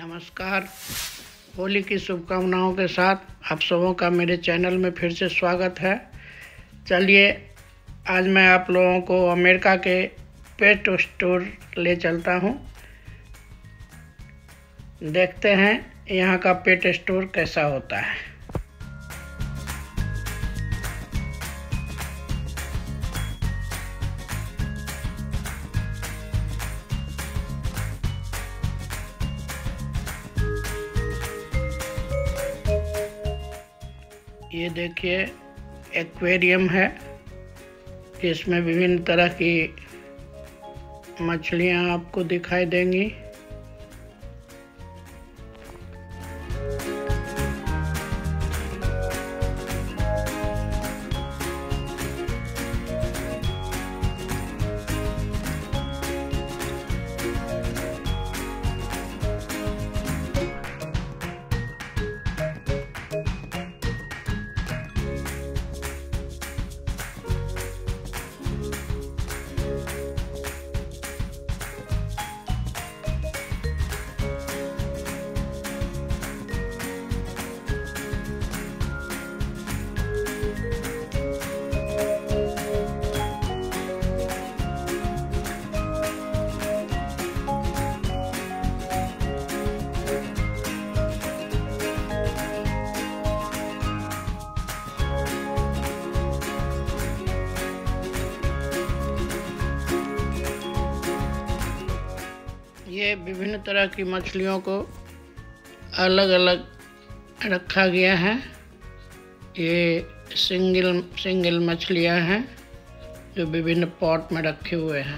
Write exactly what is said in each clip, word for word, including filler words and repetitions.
नमस्कार। होली की शुभकामनाओं के साथ आप सबों का मेरे चैनल में फिर से स्वागत है। चलिए आज मैं आप लोगों को अमेरिका के पेट स्टोर ले चलता हूं। देखते हैं यहां का पेट स्टोर कैसा होता है। ये देखिए एक्वेरियम है, इसमें विभिन्न तरह की मछलियां आपको दिखाई देंगी। ये विभिन्न तरह की मछलियों को अलग अलग रखा गया है। ये सिंगल सिंगल मछलियां हैं जो विभिन्न पॉट में रखे हुए हैं।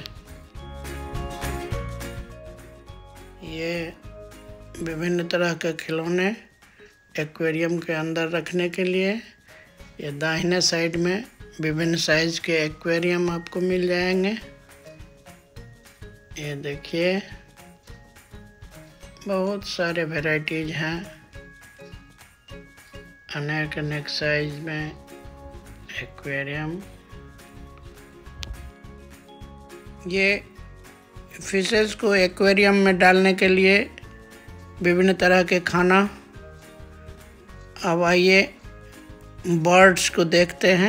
ये विभिन्न तरह के खिलौने एक्वेरियम के अंदर रखने के लिए। ये दाहिने साइड में विभिन्न साइज के एक्वेरियम आपको मिल जाएंगे। ये देखिए बहुत सारे वैरायटीज हैं, अनेक अनेक साइज में एक्वेरियम। ये फिशेस को एक्वेरियम में डालने के लिए विभिन्न तरह के खाना। अब आइए बर्ड्स को देखते हैं।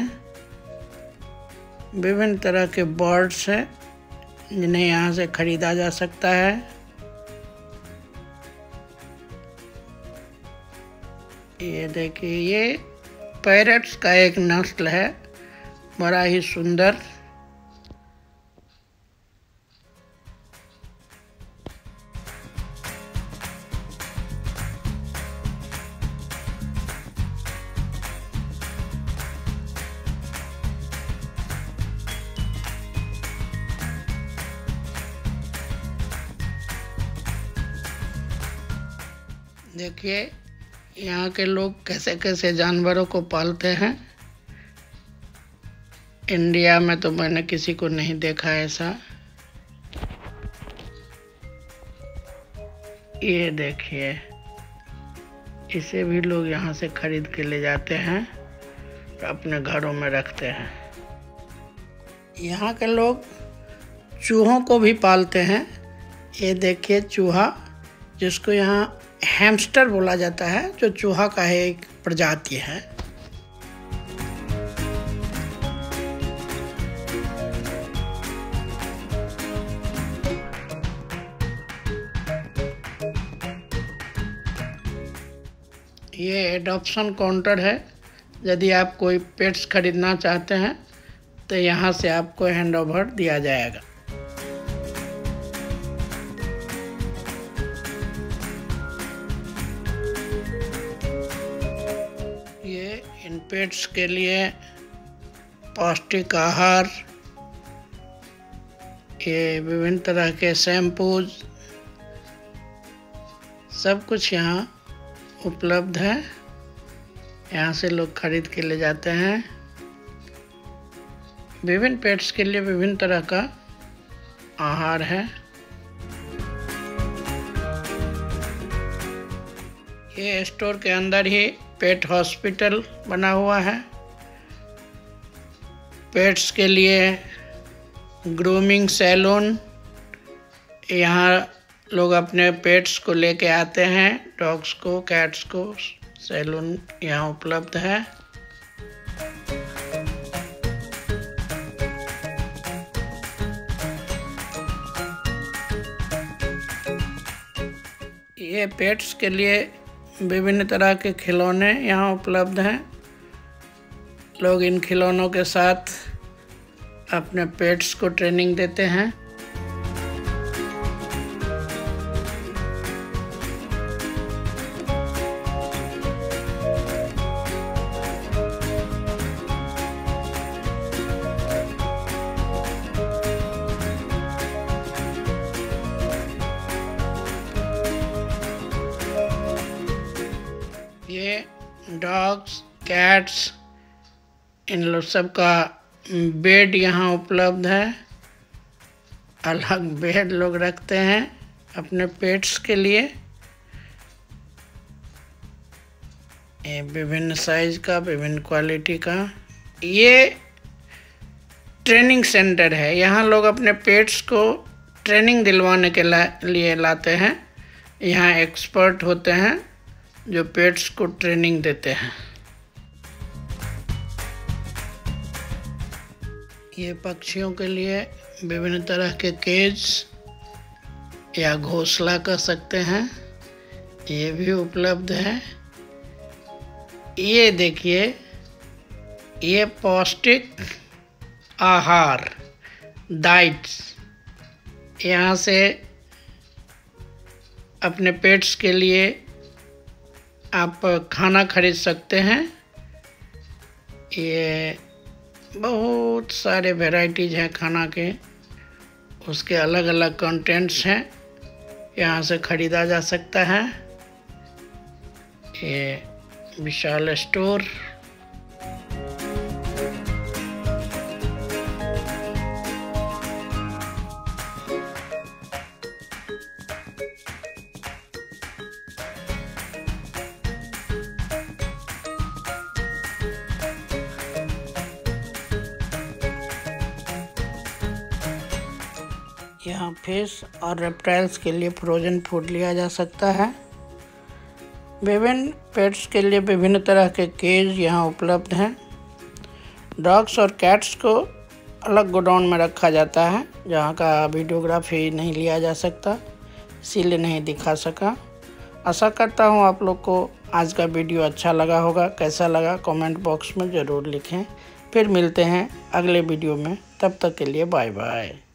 विभिन्न तरह के बर्ड्स हैं जिन्हें यहाँ से खरीदा जा सकता है। ये देखिए ये पैरट्स का एक नस्ल है, बड़ा ही सुंदर। देखिए यहाँ के लोग कैसे कैसे जानवरों को पालते हैं। इंडिया में तो मैंने किसी को नहीं देखा ऐसा। ये देखिए इसे भी लोग यहाँ से खरीद के ले जाते हैं और अपने घरों में रखते हैं। यहाँ के लोग चूहों को भी पालते हैं। ये देखिए चूहा, जिसको यहाँ हैमस्टर बोला जाता है, जो चूहा का है एक प्रजाति है। ये एडॉप्शन काउंटर है। यदि आप कोई पेट्स खरीदना चाहते हैं तो यहाँ से आपको हैंडओवर दिया जाएगा। ये इन पेट्स के लिए पौष्टिक आहार, ये विभिन्न तरह के शैम्पूज, सब कुछ यहाँ उपलब्ध है। यहाँ से लोग खरीद के ले जाते हैं। विभिन्न पेट्स के लिए विभिन्न तरह का आहार है। ये स्टोर के अंदर ही पेट हॉस्पिटल बना हुआ है। पेट्स के लिए ग्रूमिंग सैलून, यहाँ लोग अपने पेट्स को लेके आते हैं, डॉग्स को, कैट्स को। सैलून यहाँ उपलब्ध है। ये पेट्स के लिए विभिन्न तरह के खिलौने यहाँ उपलब्ध हैं। लोग इन खिलौनों के साथ अपने पेट्स को ट्रेनिंग देते हैं। ये डॉग्स, कैट्स, इन लोग सब का बेड यहाँ उपलब्ध है। अलग बेड लोग रखते हैं अपने पेट्स के लिए। ये विभिन्न साइज का, विभिन्न क्वालिटी का ये ट्रेनिंग सेंटर है। यहाँ लोग अपने पेट्स को ट्रेनिंग दिलवाने के लिए लाते हैं। यहाँ एक्सपर्ट होते हैं जो पेट्स को ट्रेनिंग देते हैं। ये पक्षियों के लिए विभिन्न तरह के केज या घोंसला कह सकते हैं, ये भी उपलब्ध है। ये देखिए, ये पौष्टिक आहार डाइट्स, यहाँ से अपने पेट्स के लिए आप खाना खरीद सकते हैं। ये बहुत सारे वैरायटीज हैं खाना के, उसके अलग अलग कंटेंट्स हैं, यहाँ से ख़रीदा जा सकता है। ये विशाल स्टोर। यहाँ फिश और रेप्टाइल्स के लिए फ्रोजन फूड लिया जा सकता है। विभिन्न पेट्स के लिए विभिन्न तरह के केज यहाँ उपलब्ध हैं। डॉग्स और कैट्स को अलग गोडाउन में रखा जाता है, जहाँ का वीडियोग्राफी नहीं लिया जा सकता, इसीलिए नहीं दिखा सका। आशा करता हूँ आप लोग को आज का वीडियो अच्छा लगा होगा। कैसा लगा कमेंट बॉक्स में ज़रूर लिखें। फिर मिलते हैं अगले वीडियो में, तब तक के लिए बाय बाय।